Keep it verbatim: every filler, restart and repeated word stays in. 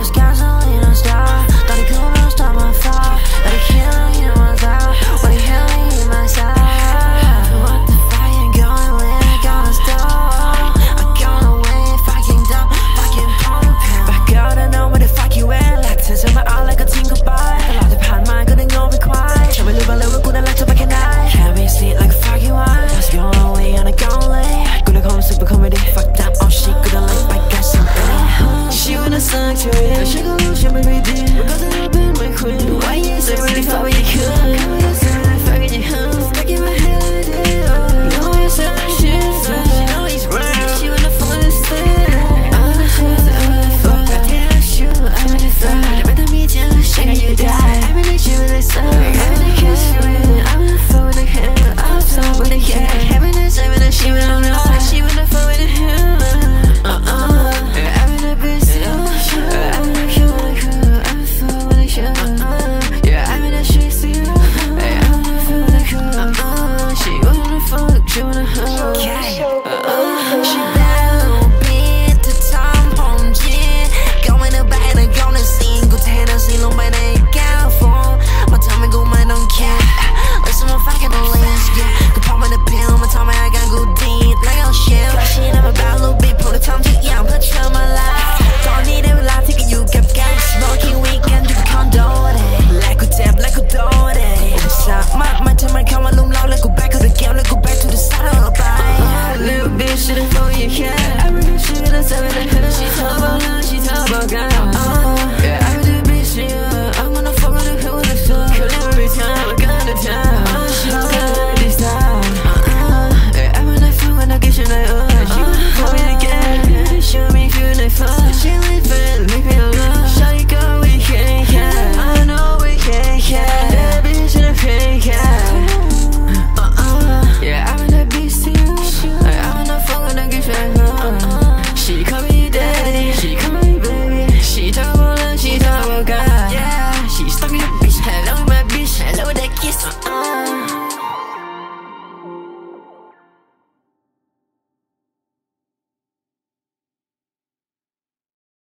was gasoline on star. Thought he couldn't stop my fall, but he can't hear my thought. What he held me in my side. What the fuck you going with? Gonna stop. I'm going away, fucking dumb, fucking pound and pound. Back out, I know where the fuck you at. Like to turn my eye like a tinker bite. A lot of pan man couldn't go be quiet. Show me live a little good and like to back at night. Can't be sleep like a fucking wine. Let's go away and I go late. Good like home super comedy. Fuck that, oh shit, good I like my gas and belly. She wanna suck to it. She gon' lose, she may be dead.